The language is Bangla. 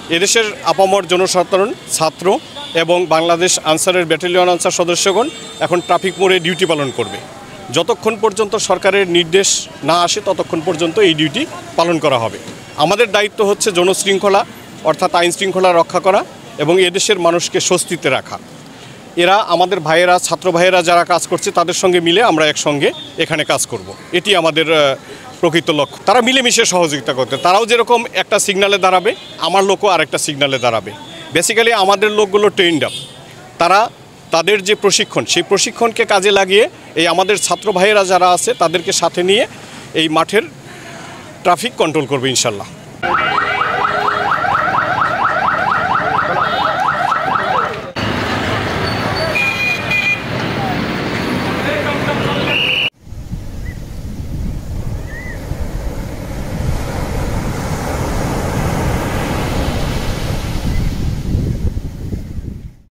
এদেশের আপামর জনসাধারণ, ছাত্র এবং বাংলাদেশ আনসারের ব্যাটালিয়ন আনসার সদস্যগণ এখন ট্রাফিক মোড়ে ডিউটি পালন করবে। যতক্ষণ পর্যন্ত সরকারের নির্দেশ না আসে ততক্ষণ পর্যন্ত এই ডিউটি পালন করা হবে। আমাদের দায়িত্ব হচ্ছে জনশৃঙ্খলা অর্থাৎ আইন শৃঙ্খলা রক্ষা করা এবং এদেশের মানুষকে স্বস্তিতে রাখা। এরা আমাদের ভাইয়েরা, ছাত্র ভাইয়েরা যারা কাজ করছে তাদের সঙ্গে মিলে আমরা একসঙ্গে এখানে কাজ করব। এটি আমাদের প্রকৃত লক্ষ্য। তারা মিলেমিশে সহযোগিতা করতে, তারাও যেরকম একটা সিগনালে দাঁড়াবে, আমার লোকও আরেকটা সিগনালে দাঁড়াবে। বেসিক্যালি আমাদের লোকগুলো ট্রেন্ড আপ, তারা তাদের যে প্রশিক্ষণ সেই প্রশিক্ষণকে কাজে লাগিয়ে এই আমাদের ছাত্র ভাইয়েরা যারা আছে তাদেরকে সাথে নিয়ে এই মাঠের ট্রাফিক কন্ট্রোল করবে ইনশাল্লাহ।